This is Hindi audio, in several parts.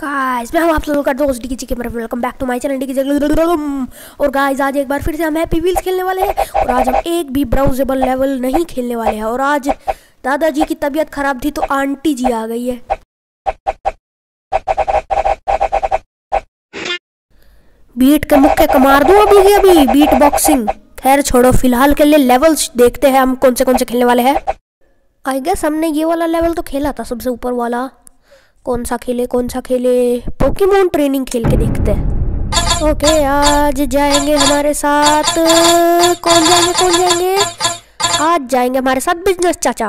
गाइस मैं हूं आप लोगों का दोस्त डीके जी के welcome back to my channel DK ji. और गाइस आज एक बार फिर से हम हैप्पी व्हील्स खेलने वाले हैं और आज हम एक भी ब्राउजेबल लेवल नहीं खेलने वाले हैं। और आज दादाजी की तबीयत खराब थी तो आंटी जी आ गई है। बीट के मुक्के कमार दूं अभी बीट बॉक्सिंग। खैर छोड़ो, फिलहाल के लिए लेवल्स देखते हैं हम कौन से खेलने वाले हैं। आई गेस हमने ये वाला लेवल तो खेला था, सबसे ऊपर वाला। कौन सा खेले पोकेमोन ट्रेनिंग खेल के देखते हैं। ओके आज जाएंगे हमारे साथ। कौन जाएंगे आज जाएंगे हमारे साथ बिजनेस चाचा।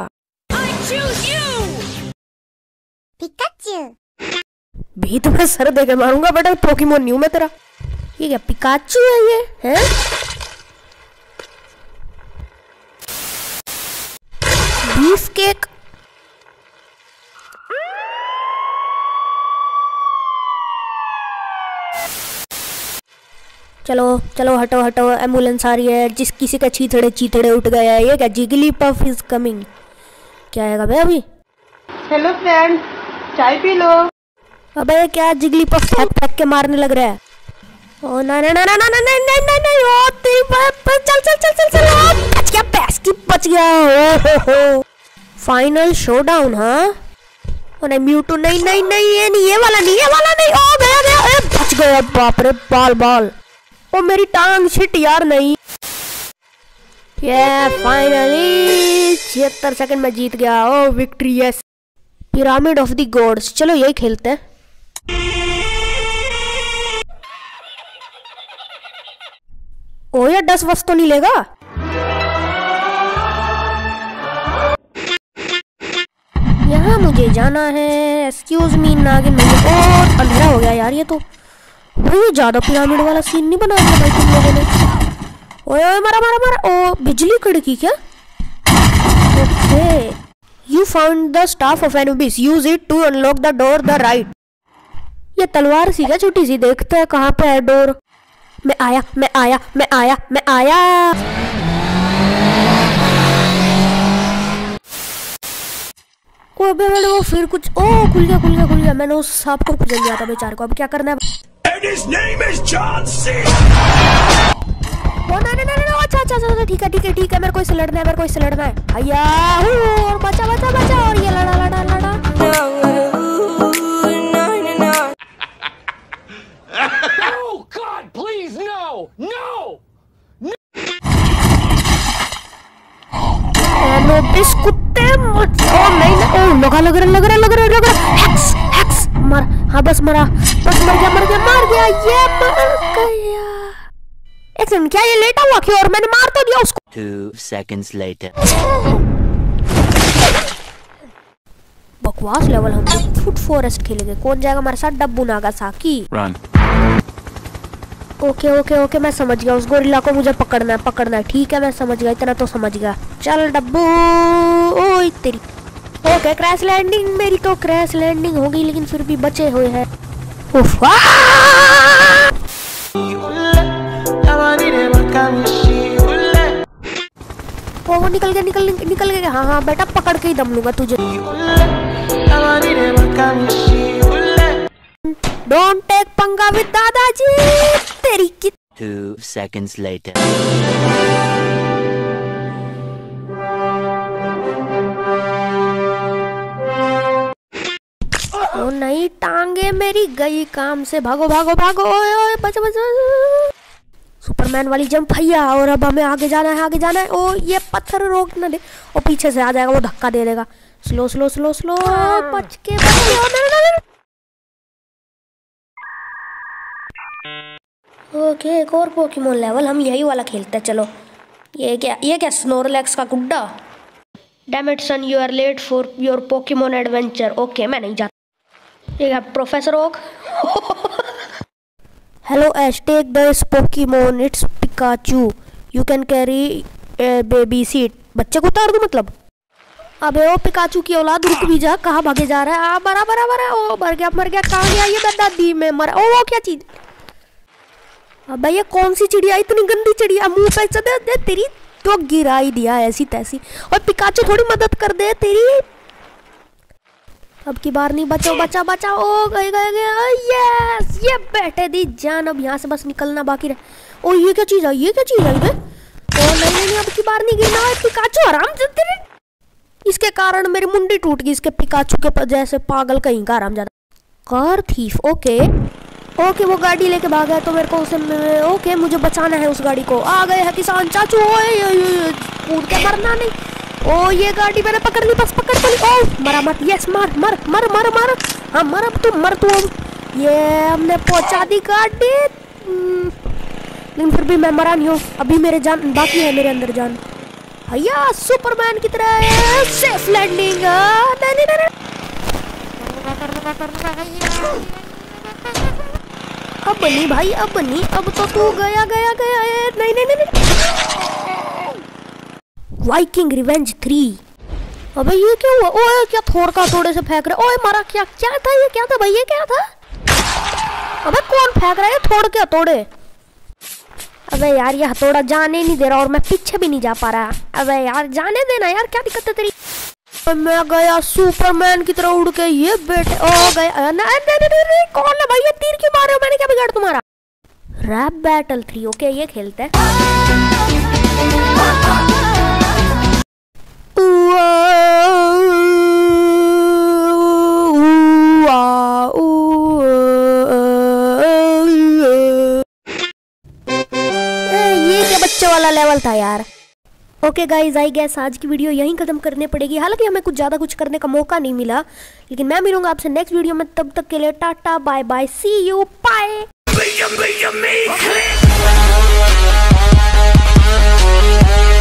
भी तो मैं सर देके मारूंगा बेटा, पोकेमोन न्यू में तेरा। ये क्या पिकाचू है ये हैं? Beef cake. चलो हटो एम्बुलेंस आ रही है। जिस किसी का चीथड़े उठ गया है। ये क्या जिगलीपफ इज कमिंग? क्या आएगा भाई अभी? हेलो फ्रेंड, चाय पी लो। अबे क्या जिगलीपफ फेंक के मारने लग रहा है? ओ ना ओ तेरी चल बच गया, पैस की बच गया। Oh final showdown. हाँ ओ नहीं म्यूटू, नहीं ये वाला नहीं। ओ गया बच गया। बाप रे बाल। ओ मेरी टांग शिट यार नहीं। ये फाइनली 76 सेकंड में जीत गया। Oh victory yes. Pyramid of the gods, चलो यही खेलते हैं। ओ यार 10 वस्त तो नहीं लेगा। यहाँ मुझे जाना है। एक्सक्यूज मी नागिन भैया। और अंधेरा हो गया यार, ये तो भाई ज्यादा पिरामिड वाला सीन नहीं बना दिया भाई तुम लोगों ने। ओए मारा। ओ बिजली कड़की क्या? Okay you found the staff of Anubis, use it to unlock the door the right. ये तलवार सी क्या छोटी सी? देखते हैं कहाँ पे है डोर। मैं आया। वो फिर कुछ खुल गया। मैंने उस सांप को कुचल दिया था बेचारे को। अब क्या करना है? His name is John C. ओ नहीं अच्छा ठीक है। मेरे को इससे लड़ना है भैया। और बचा और ये लड़ा। Oh God, please no. एनोबिस कुत्ते मत। ओ नहीं लग रहा। हैक्स मर। हाँ बस मर गया। ये मर गया। एक सेकंड, क्या ये लेटा हुआ क्यों? और मैंने मार तो दिया उसको। 2 seconds later. बकवास लेवल। हम फुट फॉरेस्ट खेलेंगे। कौन जाएगा हमारे साथ? डब्बू नागासाकी। Run. ओके मैं समझ गया। उस गोरिल्ला को मुझे पकड़ना है। ठीक है मैं समझ गया, इतना तो समझ गया। चल डब्बू। ओए तेरी। Okay crash landing. मेरी तो क्रैश लैंडिंग हो गई, लेकिन फिर भी बचे हुए हैं। वो निकल गया। हाँ बेटा पकड़ के ही दम लूंगा तुझे। डोंट टेक पंगा विद दादाजी। तेरी की 2 seconds later. ओ नहीं, टांगे मेरी गई काम से। भागो। ओए बच। सुपरमैन वाली जंप भैया। और अब हमें आगे जाना है। ओ ये पत्थर रोक न दे। और पीछे से आ जाएगा, वो धक्का दे देगा। स्लो बच के। ओके एक और पोकेमोन लेवल। हम यही वाला खेलते हैं। चलो ये क्या स्नोरलैक्स का गुड्डा। Damn it son, you are late for your Pokemon adventure. Okay मैं नहीं जाता। ये क्या professor Oak. Hello Ash, take this Pokemon, it's Pikachu, you can carry baby seat. बच्चे को उतार दो मतलब। अबे ओ पिकाचू की औलाद, रुक भी जा। कहाँ भागे जा रहा है? बरा ओ मर गया। कहाँ गया ये? दादी में मरा। ओ क्या चीज? अबे ये कौन सी चिड़िया? इतनी गंदी चिड़िया। मुंह पे दे तेरी तो गिरा ही दिया ऐसी तैसी। और पिकाचू थोड़ी मदद कर दे तेरी। अब की बार नहीं, बचाओ बचा बचा। ओ गए गए गए, यस ये बेटे दी जान। अब यहाँ से बस निकलना बाकी रहे। ओ ये क्या चीज है, ये क्या चीज है? ओ नहीं, अब की बार नहीं गिरना। पिकाचू आराम से तेरे, इसके कारण मेरी मुंडी टूट गई इसके पिकाचू के जैसे पागल कहीं का आराम ज्यादा। कार थीफ, ओके ओके वो गाड़ी लेके भागा है तो मेरे को उसे, ओके मुझे बचाना है उस गाड़ी को। आ गए हैं किसान चाचू। ओए कूद के मरना नहीं। ओ ये गाड़ी मैंने पकड़ ली, बस पकड़ ली। ओ मरा मत, यस मार मर मर मर मर। हाँ मर अब तू, मर तू अब। ये हमने पहुंचा दी गाड़ी, लेकिन फिर भी मैं मरा नहीं हूँ। अभी मेरे जान बाकी है, मेरे अंदर जान। भैया सुपरमैन की तरह सेफ लैंडिंग। नहीं अब नहीं भाई, अब नहीं, अब तो तू गया गया गया। नहीं वाइकिंग रिवेंज 3। अबे ये क्या हुआ? ओए क्या थोड़ का थोड़े से फेंक रहे? ओए मारा क्या? क्या था ये? क्या था भाई? ये क्या था? अबे कौन फेंक रहा है थोड़ के हथौड़े? अबे यार ये हथौड़ा जाने नहीं दे रहा और मैं पीछे भी नहीं जा पा रहा। अबे यार जाने देना यार, क्या दिक्कत है तेरी? मैं गया सुपरमैन की तरह उड़ के। ये बेटे ओ गया। नहीं कौन है भाई? ये तीर क्यों मारे हो? मैंने क्या बिगाड़ तुम्हारा? रैप बैटल 3, ओके ये खेलते हैं। ये क्या बच्चे वाला लेवल था यार। ओके गाइज, आई गेस आज की वीडियो यहीं खत्म करनी पड़ेगी। हालांकि हमें कुछ ज़्यादा कुछ करने का मौका नहीं मिला, लेकिन मैं मिलूंगा आपसे नेक्स्ट वीडियो में। तब तक के लिए tata bye bye, see you bye.